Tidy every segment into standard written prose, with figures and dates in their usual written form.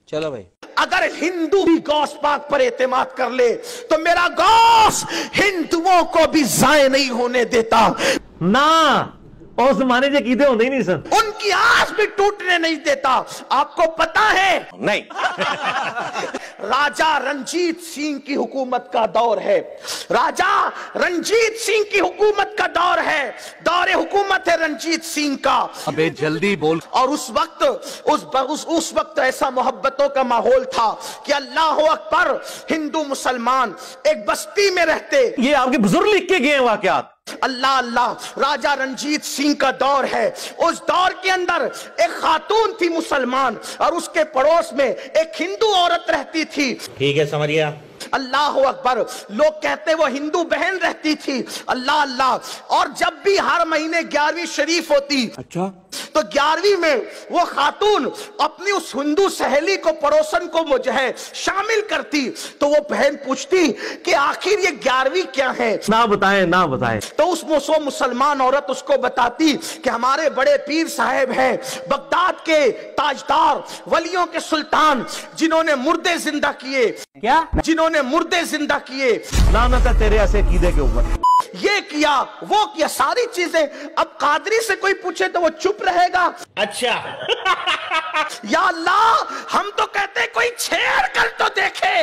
चलो भाई, अगर हिंदू भी गौस पाक पर एतमाद कर ले तो मेरा गौस हिंदुओं को भी जाय नहीं होने देता ना। और जमाने से कीदे होंगे ही नहीं सर, उनकी आस भी टूटने नहीं देता। आपको पता है नहीं राजा रंजीत सिंह की हुकूमत का दौर है, राजा रंजीत सिंह की हुकूमत का दौर है, दौरे हुकूमत है रंजीत सिंह का। अबे जल्दी बोल। और उस वक्त ऐसा मोहब्बतों का माहौल था कि अल्लाह अकबर, हिंदू मुसलमान एक बस्ती में रहते। ये आपके बुजुर्ग लिख के गए हैं वाकयात। अल्लाह अल्लाह, राजा रंजीत सिंह का दौर है। उस दौर के अंदर एक खातून थी मुसलमान और उसके पड़ोस में एक हिंदू औरत रहती थी। ठीक है, समझ गया। अल्लाह अकबर, लोग कहते वो हिंदू बहन रहती थी। अल्लाह अल्लाह। और जब भी हर महीने 11वीं शरीफ होती, अच्छा, तो 11वीं में वो खातून अपनी उस हिंदू सहेली को, पड़ोसन को वो जो है शामिल करती। तो वो बहन पूछती कि आखिर ये 11वीं क्या है, ना बताएं ना बताएं। तो उस मुसलमान औरत उसको बताती कि हमारे बड़े पीर साहब हैं, बगदाद के ताजदार, वलियों के सुल्तान, जिन्होंने मुर्दे जिंदा किए। क्या? जिन्होंने मुर्दे जिंदा किए। लानत है तेरे ऐसे कीदे के ऊपर। ये किया, वो किया, सारी चीजें। अब कादरी से कोई पूछे तो वो चुप रहेगा। अच्छा या अल्लाह, हम तो कहते कोई छेड़ कर तो देखे।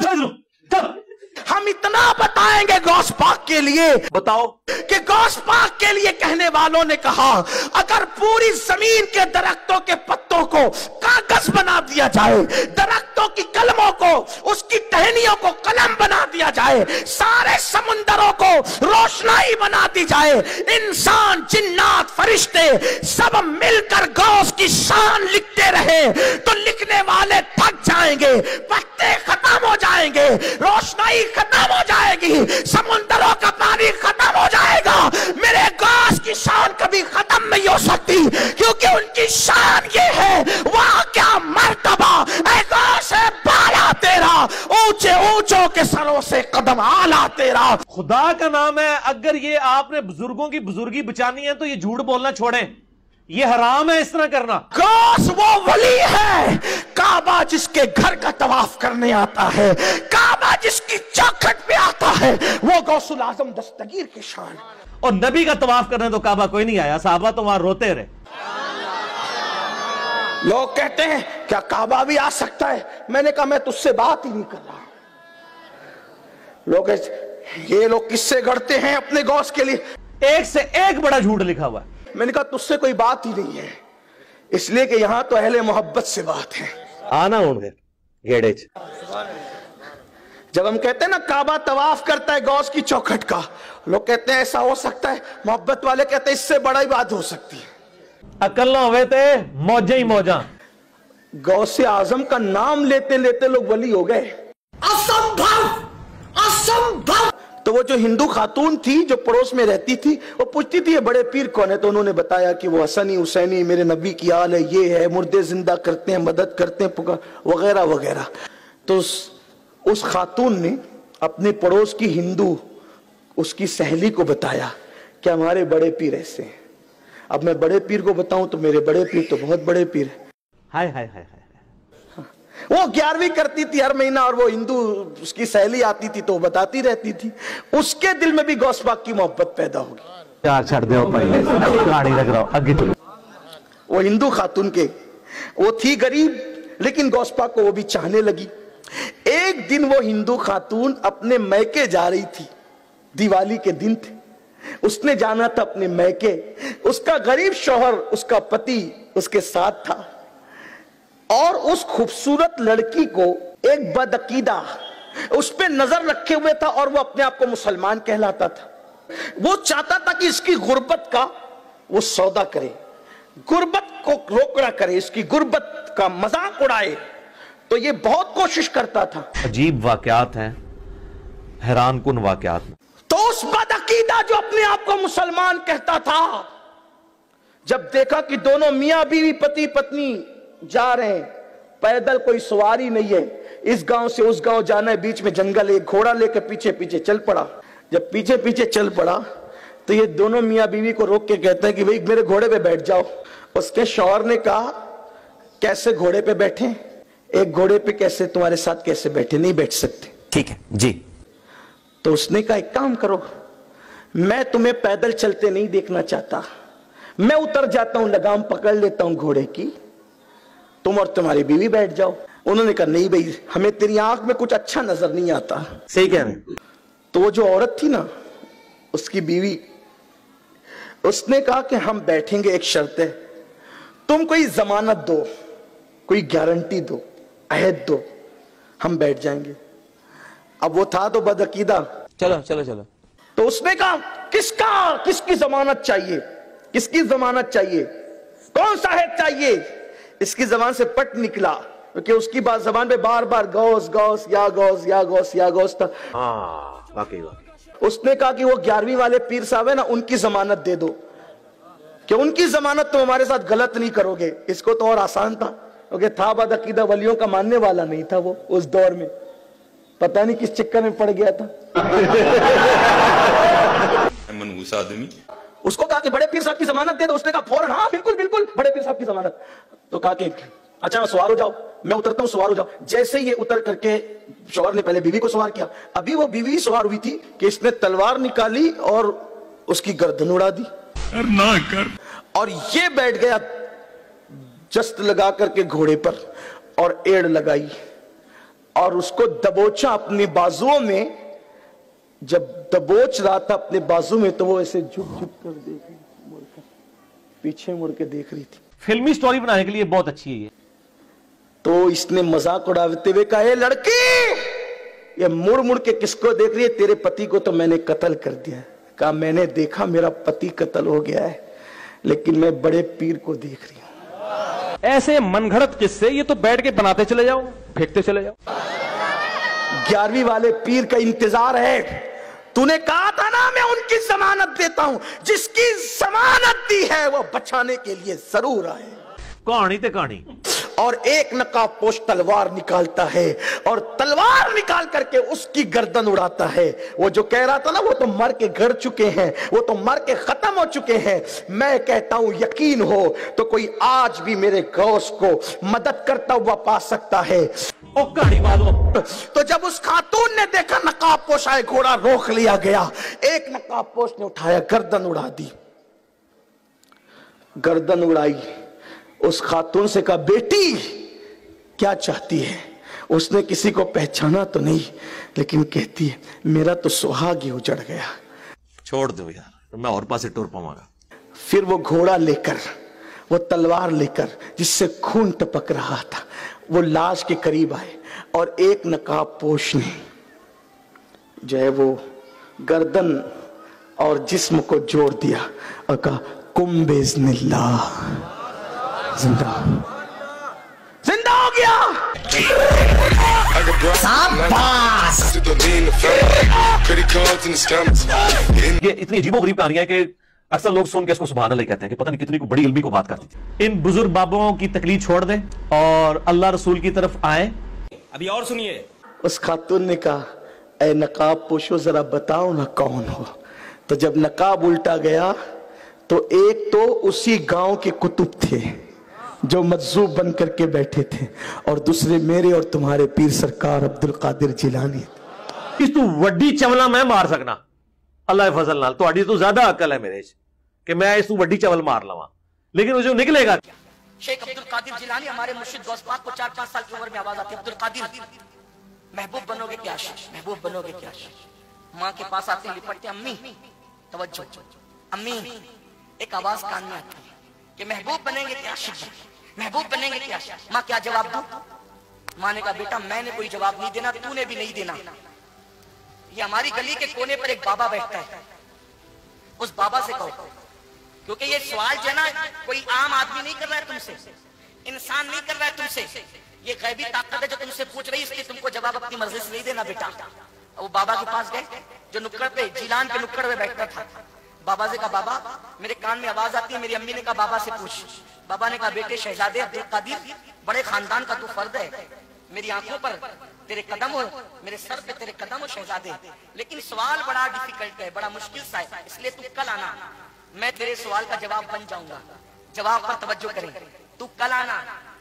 हम इतना बताएंगे गौस पाक के लिए, बताओ कि गौस पाक के लिए कहने वालों ने कहा अगर पूरी जमीन के दरख्तों के पत्तों को कागज बना दिया जाए, दरख्तों की कलमों को, उसकी टहनियों को कलम बना दिया जाए, सारे समुंदरों को रोशनाई बना दी जाए, इंसान, जिन्नात, फरिश्ते सब मिलकर गौस की शान लिखते रहे तो लिखने वाले थक जाएंगे, पत्ते खत्म हो जाएंगे, रोशनाई खत्म हो जाएगी, समुंदरों का पानी खत्म हो जाएगा। मेरे गौस की शान कभी खत्म नहीं हो सकती, क्योंकि उनकी शान ये है, वहां क्या मर्तबा ऐ गौस है बाला तेरा, ऊंचे ऊंचों के सरों से कदम आला तेरा। खुदा का नाम है, अगर ये आपने बुजुर्गों की बुजुर्गी बचानी है तो ये झूठ बोलना छोड़ें, ये हराम है इस तरह करना। गौस वो वली है, काबा जिसके घर का तवाफ करने आता है, काबा जिसकी चौखट पे आता है, वो गौसुल आजम दस्तगीर की शान। और नबी का तवाफ करने तो काबा कोई नहीं आया, साहबा तो वहां रोते रहे। लोग कहते हैं क्या काबा भी आ सकता है? मैंने कहा मैं तुझसे बात ही नहीं कर रहा। ये लोग किससे गढ़ते हैं अपने गौस के लिए, एक से एक बड़ा झूठ लिखा हुआ है। मैंने कहा तुझसे कोई बात ही नहीं है, इसलिए कि यहां तो अहले मोहब्बत से बात है। आना होंगे गेड़े च। जब हम कहते हैं ना काबा तवाफ करता है गौस की चौखट का, लोग कहते हैं ऐसा हो सकता है, मोहब्बत वाले कहते हैं इससे बड़ा ही बात हो सकती है। अकल ना हुए थे मौजा ही मौजा। गौसे आजम का नाम लेते लेते लोग वली हो गए। असंभव, असंभव। तो वो जो हिंदू खातून थी जो पड़ोस में रहती थी, वो पूछती थी ये बड़े पीर कौन है, तो उन्होंने बताया कि वो हसनी हुसैनी मेरे नबी की आल है, ये है, मुर्दे जिंदा करते हैं, मदद करते हैं, वगैरह वगैरह। तो उस खातून ने अपने पड़ोस की हिंदू उसकी सहेली को बताया कि हमारे बड़े पीर ऐसे हैं। अब मैं बड़े पीर को बताऊं तो मेरे बड़े पीर तो बहुत बड़े पीर है। हाय हाय हाय हाय। वो 11वीं करती थी हर महीना, और वो हिंदू उसकी सहेली आती थी तो वो बताती रहती थी। उसके दिल में भी गौस पाक की मोहब्बत पैदा होगी। यार छड़ दो पहले, गाड़ी रख रहा हूं आगे चलो। वो हिंदू खातून के, वो थी गरीब लेकिन गौस पाक को वो भी चाहने लगी। एक दिन वो हिंदू खातून अपने मैके जा रही थी, दिवाली के दिन थे, उसने जाना था अपने मैके। उसका गरीब शौहर, उसका पति उसके साथ था, और उस खूबसूरत लड़की को एक बदअकीदा उस पे नजर रखे हुए था, और वो अपने आप को मुसलमान कहलाता था। वो चाहता था कि इसकी गुर्बत का वो सौदा करे, गुर्बत को रोकड़ा करे, इसकी गुर्बत का मजाक उड़ाए। तो ये बहुत कोशिश करता था। अजीब वाकयात हैं, हैरान कुन वाकयात। तो उस बदअकीदा जो अपने आप को मुसलमान कहता था, जब देखा कि दोनों मियां बीवी पति पत्नी जा रहे हैं, पैदल कोई सवारी नहीं है, इस गांव से उस गांव जाना है, बीच में जंगल, एक घोड़ा लेकर पीछे पीछे चल पड़ा। जब पीछे पीछे चल पड़ा तो ये दोनों मियां बीवी को रोक के कहते हैं कि भाई मेरे घोड़े पे बैठ जाओ। उसके शौहर ने कहा कैसे घोड़े पे बैठे? एक घोड़े पे कैसे तुम्हारे साथ कैसे बैठे, नहीं बैठ सकते। ठीक है जी। तो उसने कहा एक काम करो, मैं तुम्हें पैदल चलते नहीं देखना चाहता, मैं उतर जाता हूं, लगाम पकड़ लेता हूं घोड़े की, तुम और तुम्हारी बीवी बैठ जाओ। उन्होंने कहा नहीं भाई, हमें तेरी आंख में कुछ अच्छा नजर नहीं आता। सही कह रहे हैं। तो वो जो औरत थी ना, उसकी बीवी, उसने कहा कि हम बैठेंगे, एक शर्त है, तुम कोई जमानत दो, कोई गारंटी दो, अहद दो, हम बैठ जाएंगे। अब वो था तो बदअकीदा। चलो चलो चलो। तो उसने कहा किसकी जमानत चाहिए, किसकी जमानत चाहिए, कौन सा अहद चाहिए। इसकी जबान से पट निकला, क्योंकि उसकी बात जबान पे बार बार गौस गौस या गौस या गौस या गौस था। वाकई। उसने कहा कि वो 11वीं वाले पीर साहब है ना, उनकी जमानत दे दो, कि उनकी जमानत तुम हमारे साथ गलत नहीं करोगे। इसको तो और आसान था, क्योंकि था बदअकीदा, वलियों का मानने वाला नहीं था वो उस दौर में, पता नहीं किस चक्कर में पड़ गया था। मनहूस आदमी। उसको कहा कि बड़े पीर साहब की जमानत दे दो। उसने कहा फौरन हाँ बिल्कुल बिल्कुल, बड़े पीर साहब की जमानत। तो कहा कि अच्छा सवार हो जाओ, मैं उतरता हूं, सवार हो जाओ। जैसे ये उतर करके, शौहर ने पहले बीवी को सवार किया, अभी वो बीवी सवार हुई थी कि इसने तलवार निकाली और उसकी गर्दन उड़ा दी। ना कर। और ये बैठ गया जस्त लगा करके घोड़े पर और एड़ लगाई और उसको दबोचा अपने बाजुओं में। जब दबोच रहा था अपने बाजू में, तो वो ऐसे झुक झुक कर देख रही, मुड़कर पीछे मुड़ के देख रही थी। फिल्मी स्टोरी बनाने के लिए बहुत अच्छी है ये। तो इसने मजाक उड़ाते हुए कहा, ए लड़की, ये मुड़ मुड़ के किसको देख रही है, तेरे पति को तो मैंने कत्ल कर दिया। कहा मैंने देखा मेरा पति कत्ल हो गया है, लेकिन मैं बड़े पीर को देख रही हूं। ऐसे मनगढ़ंत किस्से ये तो बैठ के बनाते चले जाओ, फेंकते चले जाओ। 11वीं वाले पीर का इंतजार है। तूने कहा था ना मैं उनकी जमानत देता हूं, जिसकी जमानत दी है वो बचाने के लिए जरूर आए। कहानी ते कहानी। और एक नकाबपोश तलवार निकालता है और तलवार निकाल करके उसकी गर्दन उड़ाता है। वो जो कह रहा था ना, वो तो मर के घर चुके हैं, वो तो मर के खत्म हो चुके हैं। मैं कहता हूं यकीन हो तो कोई आज भी मेरे गौस को मदद करता हुआ पा सकता है। ओ कहानी वालों। तो जब उस खातून ने देखा नकाबपोश आए, घोड़ा रोक लिया गया। एक नकाबपोश ने उठाया, गर्दन उड़ा दी। गर्दन उड़ाई, उस खातून से कहा बेटी क्या चाहती है। उसने किसी को पहचाना तो नहीं, लेकिन कहती है मेरा तो सुहाग ही उजड़ गया। छोड़ दो यार, मैं और पास टूर पाऊंगा। फिर वो घोड़ा लेकर, वो तलवार लेकर जिससे खून टपक रहा था, वो लाश के करीब आए और एक नकाबपोश ने जो है वो गर्दन और जिस्म को जोड़ दिया और कहा कुम बिस्मिल्लाह, जिंदा जिंदा हो गया। ये इतनी अजीबोगरीब कहानी है कि अक्सर लोग सुन के इसको सुभान अल्लाह कहते हैं कि पता नहीं कितनी को बड़ी इल्मी को बात करती थी। इन बुजुर्ग बाबों की तकलीफ छोड़ दें और अल्लाह रसूल की तरफ आए। अभी और सुनिए। उस खातून ने कहा ए नकाब पोशो जरा बताओ ना कौन हो। तो जब नकाब उल्टा गया तो एक तो उसी गांव के कुतुब थे जो मज्जूब बन करके बैठे थे, और दूसरे मेरे और तुम्हारे पीर सरकार अब्दुल कादिर जिलानी। इस तू वड्डी चवला मैं मार सकना अल्लाह फजल नाल, तो तो ज्यादा अकल है मेरे कि मैं इस तू वड्डी चवल मार लवा, लेकिन मुझे निकलेगा। शेख अब्दुल कादिर जिलानी हमारे मुर्शिद गौस पाक को 4-5 साल की उम्र में आवाज आती है, अब्दुल कादिर महबूब बनोगे क्या आशीष, महबूब बनोगे क्या आशीष। माँ के पास आते लिपटते, अम्मी तवज्जो, अम्मी एक आवाज कान में आती है कि महबूब बनेंगे क्या आशीष, महबूब बनेंगे क्या आशीष। माँ क्या जवाब दूं। माँ ने कहा बेटा मैंने कोई जवाब नहीं देना, तूने भी नहीं देना। ये हमारी गली के कोने पर एक बाबा बैठता है, उस बाबा से कहो, क्योंकि ये सवाल जो है ना कोई आम आदमी नहीं कर रहा है तुमसे, इंसान नहीं कर रहा है तुमसे, ये गैबी ताकत है जो तुमसे पूछ रही है, इसलिए तुमको जवाब अपनी मर्जी से नहीं देना बेटा। वो बाबा के पास गए जो नुक्कड़ पे, जिलान पे नुक्कड़ पे बैठता था। बाबा से कहा बाबा मेरे कान में आवाज आती है। मेरी अम्मी ने कहा बाबा से पूछ। बाबा ने कहा बेटे शहजादे अब्दुल कादिर बड़े खानदान का तू फर्द है, मेरी आंखों पर तेरे कदम हो, मेरे सर पे तेरे कदम हो शहजादे, लेकिन सवाल बड़ा डिफिकल्ट है, बड़ा मुश्किल सा है, इसलिए तू कल आना, मैं तेरे सवाल का जवाब बन जाऊंगा। जवाब पर तवज्जो करें, तू कल आना,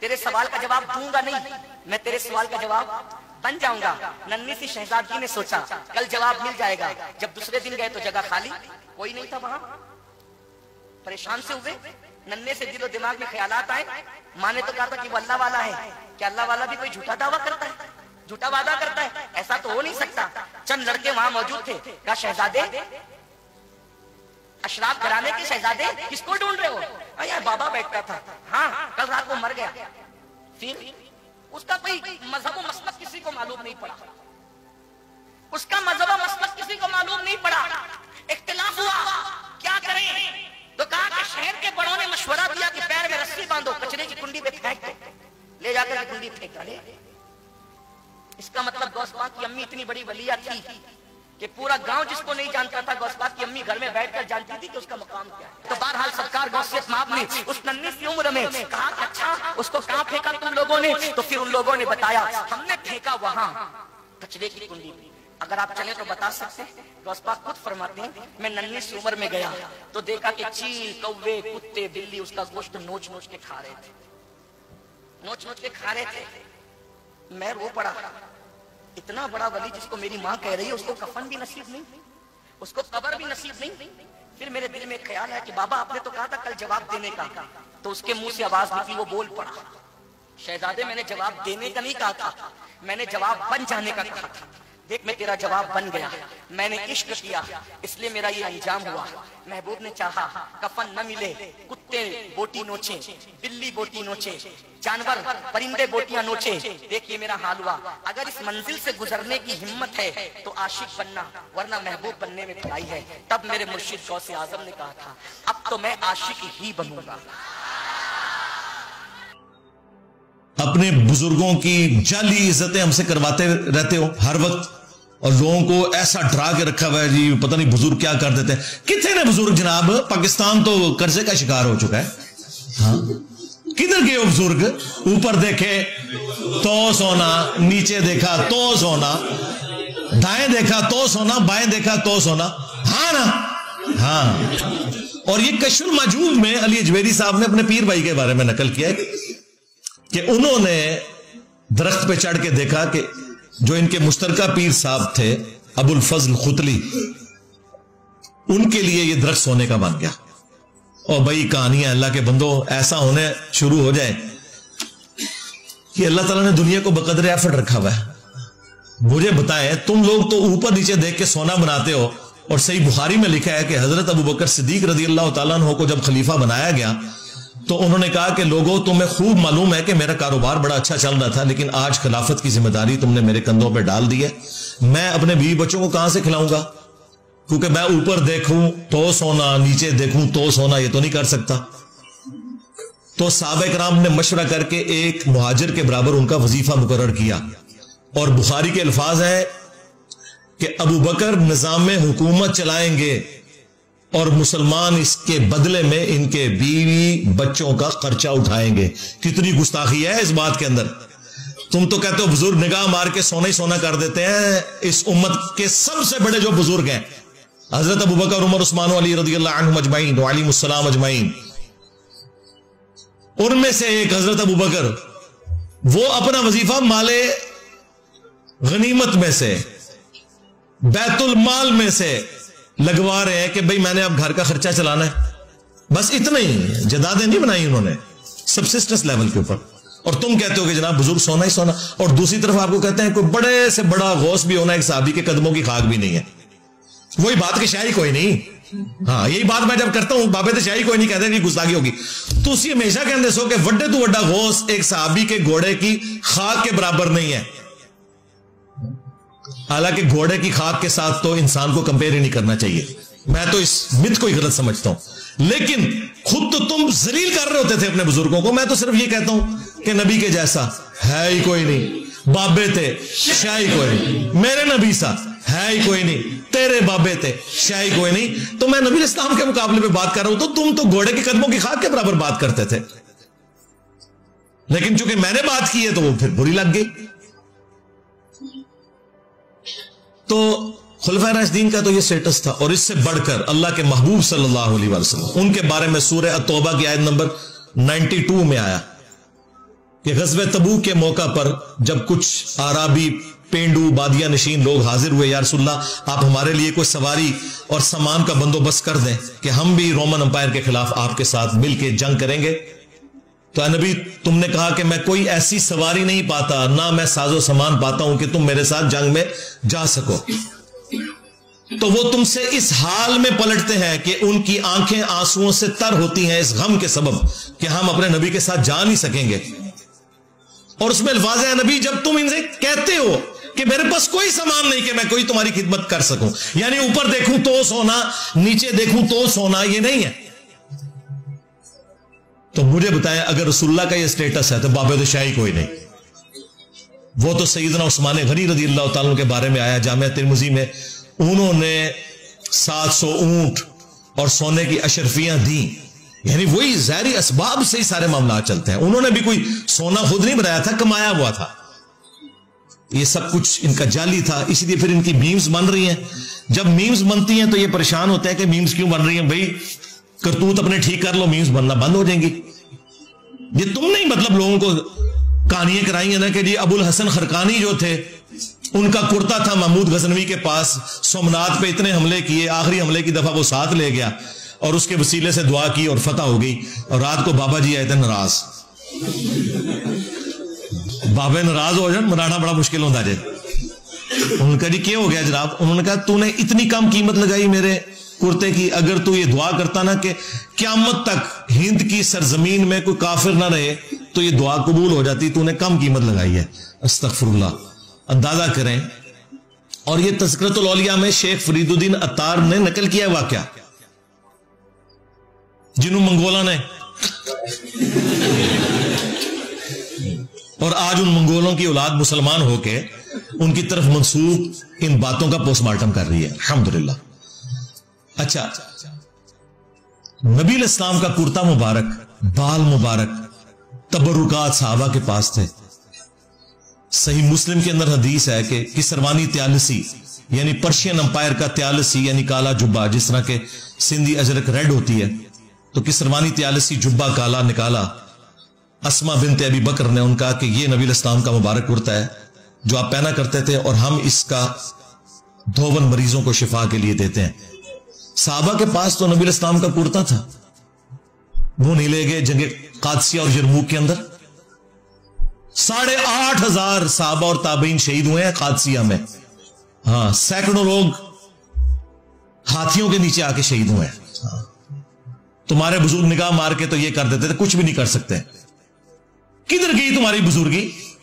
तेरे सवाल का जवाब दूंगा नहीं, मैं तेरे सवाल का जवाब बन जाऊंगा। नन्ही सी शहजादी ने सोचा कल जवाब मिल जाएगा। जब दूसरे दिन गए तो जगह खाली, कोई नहीं था वहां। परेशान से हुए, नन्हे से दिलो दिमाग में ख्यालात आए। माँ ने तो कहा था कि वो अल्लाह वाला है, क्या अल्लाह वाला भी कोई झूठा दावा करता है, झूठा वादा करता है? ऐसा तो हो नहीं सकता। चंद लड़के वहां मौजूद थे। कहा शहजादे, अशराफ घराने के शहजादे, किसको ढूंढ रहे हो? यार बाबा बैठता था, हाँ कल रात को मर गया। फिर उसका कोई मजहब व मसलक किसी को मालूम नहीं पड़ा, उसका मजहब व मसलक किसी को मालूम नहीं पड़ा। इख्तिलाफ हुआ, क्या करें? तो कहा कि शहर के बड़ों ने मशवरा दिया कि पैर में रस्सी बांधो, कचरे की कुंडी पे फेंक दो, ले जाकर के कुंडी फेंक डाले। इसका मतलब गौस पाक की अम्मी इतनी बड़ी वलिया थी कि पूरा गांव जिसको नहीं जानता था, गौस पाक की अम्मी घर में बैठकर जानती थी कि उसका मकाम क्या है। तो बहरहाल सरकार गौसियत माब ने उस नन्ही सी उम्र में कहा कि अच्छा उसको कहां फेंका तुम लोगों ने? तो फिर उन लोगों ने बताया हमने फेंका वहां कचरे की कुंडी में। अगर आप चले तो बता सकते हैं? गौस पाक खुद फरमाते हैं मैं नन्ही सी उम्र में गया तो देखा कि चील, कौवे, कुत्ते, बिल्ली उसका गोश्त नोच नोच के खा रहे थे, नोच नोच के खा रहे थे। मैं रो पड़ा। इतना बड़ा वली जिसको मेरी माँ कह रही है, उसको कफन भी नसीब नहीं, उसको कब्र भी नसीब नहीं। फिर मेरे दिल में ख्याल है कि बाबा आपने तो कहा था कल जवाब देने का, तो उसके मुंह से आवाज निकली, वो बोल पड़ा शहजादे मैंने जवाब देने का नहीं कहा था, मैंने जवाब बन जाने का कहा था। देख मैं तेरा जवाब बन गया, मैंने इश्क किया इसलिए मेरा ये अंजाम हुआ। महबूब ने चाहा कफन न मिले, कुत्ते बोटी नोचे, बिल्ली बोटी नोचे, जानवर परिंदे बोटियां नोचे। देखिए मेरा हाल हुआ। अगर इस मंजिल से गुजरने की हिम्मत है तो आशिक बनना, वरना महबूब बनने में भलाई है। तब मेरे मुर्शिद गौसे आजम ने कहा था अब तो मैं आशिक ही बनूंगा। अपने बुजुर्गों की जाली इज्जतें हमसे करवाते रहते हो हर वक्त, और लोगों को ऐसा डरा के रखा हुआ है जी पता नहीं बुजुर्ग क्या कर देते हैं। कितने ने बुजुर्ग जनाब? पाकिस्तान तो कर्जे का शिकार हो चुका है। हाँ किधर गए हो बुजुर्ग? ऊपर देखे तो सोना, नीचे देखा तो सोना, दाएं देखा तो सोना, बाएं देखा तो सोना। हाँ ना? हाँ। और ये कशफुल माजूब में अली अजमेरी साहब ने अपने पीर भाई के बारे में नकल किया है कि उन्होंने दरख्त पे चढ़ के देखा कि जो इनके मुश्तरका पीर साहब थे अबुल फजल खुतली, उनके लिए ये दरख्त सोने का बन गया। और भाई कहानियां अल्लाह के बंदो ऐसा होने शुरू हो जाए कि अल्लाह ताला ने दुनिया को बकदर आफत रखा हुआ है। मुझे बताएं, तुम लोग तो ऊपर नीचे देख के सोना बनाते हो, और सही बुखारी में लिखा है कि हजरत अबू बकर सिद्दीक रजी अल्लाह तआला अन्हु को जब खलीफा बनाया गया तो उन्होंने कहा कि लोगों तुम्हें खूब मालूम है कि मेरा कारोबार बड़ा अच्छा चल रहा था, लेकिन आज खिलाफत की जिम्मेदारी तुमने मेरे कंधों पे डाल दी है। मैं अपने बीवी बच्चों को कहां से खिलाऊंगा? क्योंकि मैं ऊपर देखूं तो सोना, नीचे देखूं तो सोना, ये तो नहीं कर सकता। तो सहाबा किराम ने मशवरा करके एक मुहाजिर के बराबर उनका वजीफा मुकर्रर किया। और बुखारी के अल्फाज है कि अबू बकर निजाम हुकूमत चलाएंगे और मुसलमान इसके बदले में इनके बीवी बच्चों का खर्चा उठाएंगे। कितनी गुस्ताखी है इस बात के अंदर। तुम तो कहते हो बुजुर्ग निगाह मार के सोना ही सोना कर देते हैं। इस उम्मत के सबसे बड़े जो बुजुर्ग हैं हजरत अबू बकर, उमर, उस्मान, अली रज़ियल्लाहु अन्हुम अजमईन व अलैहिमुस्सलाम अजमईन, उनमें से एक हजरत अबू बकर, वो अपना वजीफा माले गनीमत में से, बैतुल माल में से लगवा रहे हैं कि भाई मैंने अब घर का खर्चा चलाना है। बस इतना ही, जदादें नहीं बनाई उन्होंने, सबसिस्टेंस लेवल के ऊपर। और तुम कहते हो कि जनाब बुजुर्ग सोना ही सोना। और दूसरी तरफ आपको कहते हैं कोई बड़े से बड़ा गौस भी होना एक साहबी के कदमों की खाक भी नहीं है। वही बात की शायरी कोई नहीं। हाँ यही बात मैं जब करता हूं बाबे तो शायरी कोई नहीं कहते कि गुस्ताखी होगी। तो उसी हमेशा कहते सो कि वड्डे तो वड्डा गौस एक साहबी के घोड़े की खाक के बराबर नहीं है। हालांकि घोड़े की खाक के साथ तो इंसान को कंपेयर ही नहीं करना चाहिए। मैं तो इस मिथ को ही गलत समझता हूं। लेकिन खुद तो तुम जलील कर रहे होते थे अपने बुजुर्गों को। मैं तो सिर्फ ये कहता हूं कि नबी के जैसा है ही कोई नहीं। बाबे थे, शाही कोई नहीं। मेरे नबी सा है ही कोई नहीं। तेरे बाबे थे, शाही कोई नहीं। तो मैं नबी इस्लाम के मुकाबले में बात कर रहा हूं, तो तुम तो घोड़े के कदमों की खाक के बराबर बात करते थे। लेकिन चूंकि मैंने बात की है तो वो फिर बुरी लग गई। तो खुलफा राशिदीन का तो ये स्टेटस था। और इससे बढ़कर अल्लाह के महबूब सल्लल्लाहु अलैहि वसल्लम, उनके बारे में सूरह अत-तौबा की आयत नंबर 92 में आया कि ग़ज़वे तबूक के मौका पर जब कुछ आराबी पेंडू बादिया नशीन लोग हाजिर हुए, या रसूलल्लाह आप हमारे लिए कोई सवारी और सामान का बंदोबस्त कर दें कि हम भी रोमन अंपायर के खिलाफ आपके साथ मिलकर जंग करेंगे। तो नबी तुमने कहा कि मैं कोई ऐसी सवारी नहीं पाता, ना मैं साजो सामान पाता हूं कि तुम मेरे साथ जंग में जा सको। तो वो तुमसे इस हाल में पलटते हैं कि उनकी आंखें आंसुओं से तर होती हैं इस गम के सबब कि हम अपने नबी के साथ जा नहीं सकेंगे। और उसमें अल्फाज है नबी, जब तुम इनसे कहते हो कि मेरे पास कोई सामान नहीं कि मैं कोई तुम्हारी खिदमत कर सकूं, यानी ऊपर देखूं तो सोना, नीचे देखूं तो सोना, ये नहीं है। तो मुझे बताएं, अगर रसूलुल्लाह का ये स्टेटस है तो बाबे शाही कोई नहीं। वो तो सैयदना उस्मान गनी रज़ी अल्लाह तआला के बारे में आया जामिया तिर्मिज़ी में, उन्होंने 700 ऊंट और सोने की अशरफियां दी, यानी वही ज़ाहिरी असबाब से ही सारे मामला चलते हैं। उन्होंने भी कोई सोना खुद नहीं बनाया था, कमाया हुआ था। ये सब कुछ इनका जाली था, इसलिए फिर इनकी मीम्स बन रही हैं। जब मीम्स बनती हैं तो ये परेशान होते हैं कि मीम्स क्यों बन रही हैं। भाई करतूत अपने ठीक कर लो, मीम्स बनना बंद हो जाएंगी। ये तुम नहीं मतलब लोगों को कहानियां कराई है ना कि जी अबुल हसन खरकानी जो थे, उनका कुर्ता था महमूद गजनवी के पास, सोमनाथ पे इतने हमले किए, आखिरी हमले की दफा वो साथ ले गया और उसके वसीले से दुआ की और फतह हो गई। और रात को बाबा जी आए थे नाराज। बाबे नाराज हो जाए मनाना बड़ा मुश्किल होता है। उनका जी क्या हो गया जनाब? उन्होंने कहा तूने इतनी कम कीमत लगाई मेरे कुर्ते की, अगर तू ये दुआ करता ना कि क़यामत तक हिंद की सरजमीन में कोई काफिर ना रहे तो ये दुआ कबूल हो जाती, तूने कम कीमत लगाई है। अस्तगफिरुल्लाह। अंदाजा करें। और ये तज़किरतुल औलिया में शेख फरीदुद्दीन अत्तार ने नकल किया वाकया, जिन्हों मंगोला ने, और आज उन मंगोलों की औलाद मुसलमान होके उनकी तरफ मंसूब इन बातों का पोस्टमार्टम कर रही है। अल्हम्दुलिल्लाह। अच्छा, नबी इस्लाम का कुर्ता मुबारक, बाल मुबारक, तबरुकात सहाबा के पास थे। सही मुस्लिम के अंदर हदीस है कि किसरवानी त्यालसी यानी पर्शियन अंपायर का त्यालसी यानी काला जुब्बा, जिस तरह के सिंधी अजरक रेड होती है, तो किसरवानी त्यालसी जुब्बा काला निकाला। अस्मा बिनते अबी बकर ने उनका कि ये नबी इस्लाम का मुबारक कुर्ता है जो आप पहना करते थे और हम इसका धोवन मरीजों को शिफा के लिए देते हैं। साहबा के पास तो नबी इस्लाम का कुर्ता था, वो नहीं ले गए जंगे कादसिया और यरमूक के अंदर। 8,500 साहबा और ताबईन शहीद हुए हैं कादसिया में। हाँ, सैकड़ों लोग हाथियों के नीचे आके शहीद हुए हैं। तुम्हारे बुजुर्ग निगाह मार के तो ये कर देते थे, कुछ भी नहीं कर सकते। किधर गई तुम्हारी बुजुर्गी?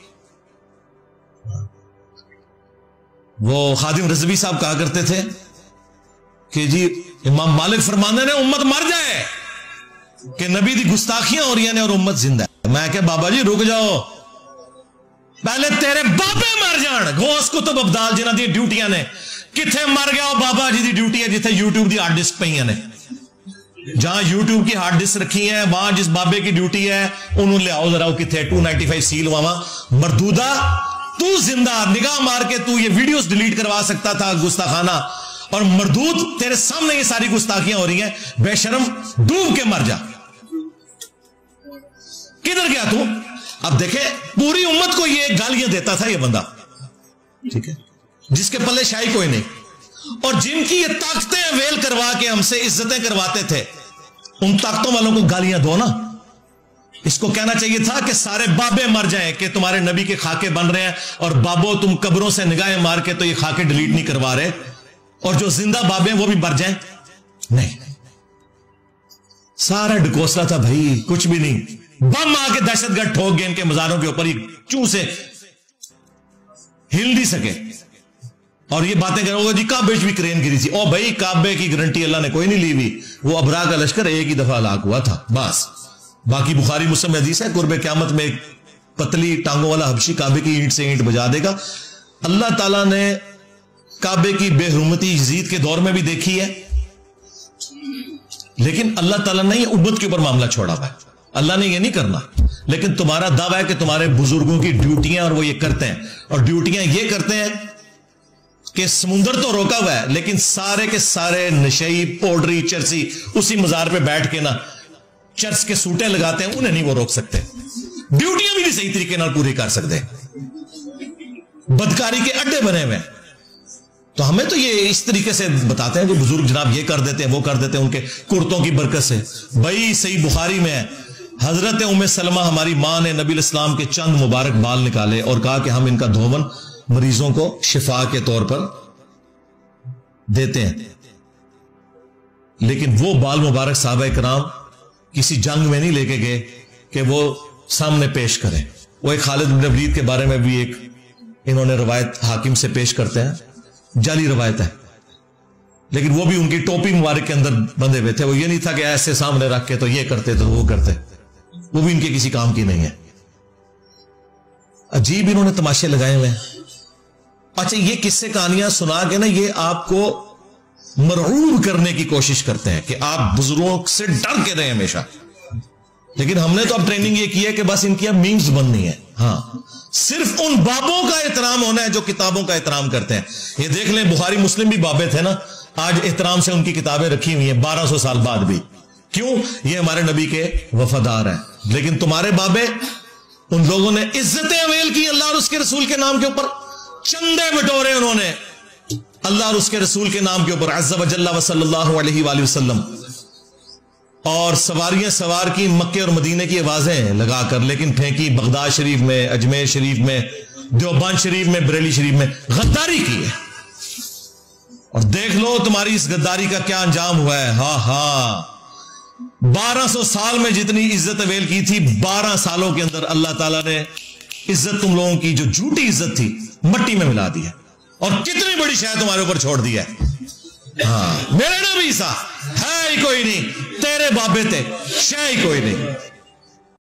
वो खादिम रज़वी साहब कहा करते थे कि जी इमाम मालिक फरमाने ने उम्मत मर जाए कि नबी दी गुस्ताखियां हो रही ने और उम्मत जिंदा है। मैं क्या बाबा जी रुक जाओ, पहले तेरे बाबे मर जान। गौस कुतुब अब्दाल जिन्हां दी ड्यूटियां ने, किथे मर गया बाबा जी दी ड्यूटी है जिथे यूट्यूब दी हार्ड डिस्क पईयां ने। जहां यूट्यूब की हार्ड डिस्क रखी है वहां जिस बाबे की ड्यूटी है उन्होंने लियाओ जरा, किथे 295 सील वावा मरदूदा। तू जिंदा निगाह मार के तू ये वीडियोस डिलीट करवा सकता था गुस्ताखाना, और मरदूद तेरे सामने ये सारी गुस्ताखियां हो रही हैं। बेशरम डूब के मर जा। किधर गया तू? अब देखे पूरी उम्मत को ये गालियां देता था ये बंदा, ठीक है, जिसके पल्ले शाही कोई नहीं, और जिनकी ये ताकतें वेल करवा के हमसे इज्जतें करवाते थे, उन ताकतों वालों को गालियां दो ना। इसको कहना चाहिए था कि सारे बाबे मर जाएं कि तुम्हारे नबी के खाके बन रहे हैं, और बाबो तुम कब्रों से निगाहें मार के तो ये खाके डिलीट नहीं करवा रहे, और जो जिंदा बाबे वो भी मर जाएं। नहीं, सारा डिकोसला था भाई, कुछ भी नहीं। बम आके दहशतगर्द ठोक गए इनके मजारों के ऊपर, ये चू से हिल नहीं सके। और ये बातें करोगे जी काबे भी क्रेन गिरी थी। ओ भाई, काबे की गारंटी अल्लाह ने कोई नहीं ली हुई, वो अबरा का लश्कर एक ही दफा हलाक हुआ था बस। बाकी बुखारी मुस्लिम में हदीस है, कुर्बे क़यामत में एक पतली टांगों वाला हबशी काबे की ईंट से ईंट बजा देगा। अल्लाह ताला ने काबे की बेहुरमती यजीद के दौर में भी देखी है, लेकिन अल्लाह ताला ने उम्मत के ऊपर मामला छोड़ा हुआ है। अल्लाह ने यह नहीं करना, लेकिन तुम्हारा दावा है कि तुम्हारे बुजुर्गों की ड्यूटियां, और वो ये करते हैं, और ड्यूटियां ये करते हैं कि समुंदर तो रोका हुआ है लेकिन सारे के सारे नशई पोल्ट्री चर्सी उसी मजार पे बैठ के ना चर्च के सूटे लगाते हैं, उन्हें नहीं वो रोक सकते। ड्यूटियां भी नहीं सही तरीके नाल पूरी कर सकते, बदकारी के अड्डे बने हुए। तो हमें तो ये इस तरीके से बताते हैं कि बुजुर्ग जनाब ये कर देते हैं, वो कर देते हैं उनके कुर्तों की बरकत से। भाई सही बुखारी में है, हजरत उम्मे सलमा हमारी मां ने नबी इस्लाम के चंद मुबारक बाल निकाले और कहा कि हम इनका धोवन मरीजों को शिफा के तौर पर देते हैं। लेकिन वो बाल मुबारक साहबा इकराम किसी जंग में नहीं लेके गए कि वो सामने पेश करें। वो एक खालिद बिन वलीद के बारे में भी एक इन्होंने रवायत हाकिम से पेश करते हैं, जाली रवायत है, लेकिन वो भी उनकी टोपी मुबारक के अंदर बंधे हुए थे। वो ये नहीं था कि ऐसे सामने रख के तो ये करते तो वो करते, वो भी इनके किसी काम की नहीं है। अजीब इन्होंने तमाशे लगाए हुए हैं। अच्छा, ये किस्से कहानियां सुना के ना ये आपको मरऊब करने की कोशिश करते हैं कि आप बुजुर्गों से डर के रहें हमेशा। लेकिन हमने तो अब ट्रेनिंग ये की है कि बस इनकी अब मीम्स बननी है। हाँ, सिर्फ उन बाबों का एहतराम होना है जो किताबों का एहतराम करते हैं। ये देख लें, बुखारी मुस्लिम भी बाबे थे ना, आज एहतराम से उनकी किताबें रखी हुई हैं 1200 साल बाद भी। क्यों? ये हमारे नबी के वफादार हैं। लेकिन तुम्हारे बाबे, उन लोगों ने इज्जतें अवेल की अल्लाह और उसके रसूल के नाम के ऊपर, चंदे बटोरे उन्होंने अल्लाह और उसके रसूल के नाम के ऊपर, अज़्ज़ा व जल्ला व सल्लल्लाहु अलैहि वसल्लम, और सवारियां सवार की मक्के और मदीने की आवाजें लगाकर, लेकिन फेंकी बगदाद शरीफ में, अजमेर शरीफ में, देवबंद शरीफ में, बरेली शरीफ में। गद्दारी की है और देख लो तुम्हारी इस गद्दारी का क्या अंजाम हुआ है। हा हा, 1200 साल में जितनी इज्जत अवेल की थी, 12 सालों के अंदर अल्लाह ताला ने इज्जत तुम लोगों की जो झूठी इज्जत थी मट्टी में मिला दी है। और कितनी बड़ी शय तुम्हारे ऊपर छोड़ दी है। हाँ, मेरे नबी सा है ही कोई नहीं, तेरे बाबे थे शय ही कोई नहीं।